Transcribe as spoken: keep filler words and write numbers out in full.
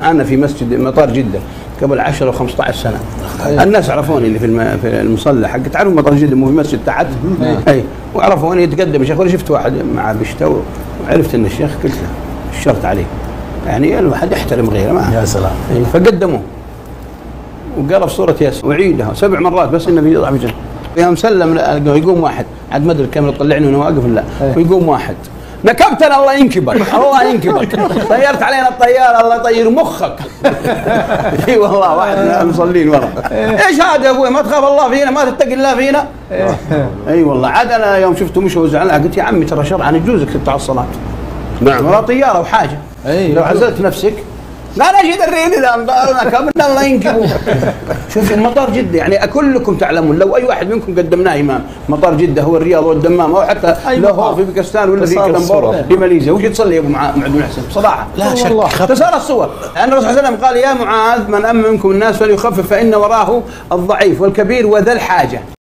أنا في مسجد مطار جدة قبل عشرة وخمسة عشر سنة. الناس عرفوني اللي في في المصلى حق تعرف مطار جدة مو في مسجد تحت. أي وعرفوني يتقدم يا شيخ وأنا شفت واحد معه بيشتوي وعرفت إن الشيخ قلت له الشرط عليه. يعني الواحد يحترم غيره ما. يا سلام. فقدموه وقرأ في سورة ياسين وعيدها سبع مرات بس النبي يضع في جنة. يوم سلم يقوم واحد عاد ما ادري الكاميرا تطلعني وانا واقف لا ويقوم واحد نكبتنا الله ينكبك الله ينكبك طيرت علينا الطياره الله يطير مخك. اي والله واحد من المصلين ورا ايش هذا يا ابوي ما تخاف الله فينا ما تتقي الله فينا. اي والله عاد انا يوم شفته مش هو زعلان قلت يا عمي ترى شرعا يجوزك تقطع الصلاه. نعم ورا طياره وحاجه لو عزلت نفسك قال ايش يدريني ذا نكبنا الله ينكبه. شوف المطار جده يعني كلكم تعلمون لو اي واحد منكم قدمناه امام مطار جده هو الرياض والدمام او حتى لو هو في باكستان ولا في كولمبور في ماليزيا وش تصلي يا ابو معاذ بن حسن بصراحه؟ لا شك تسار الصور لان الرسول صلى الله عليه وسلم قال يا معاذ من امن منكم الناس فليخفف فان وراه الضعيف والكبير وذا الحاجه.